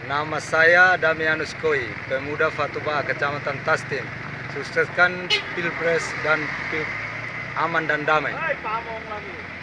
Nama saya Damianus Koi, pemuda Fatubah, Kecamatan Tastin. Sukseskan Pilpres dan aman dan damai.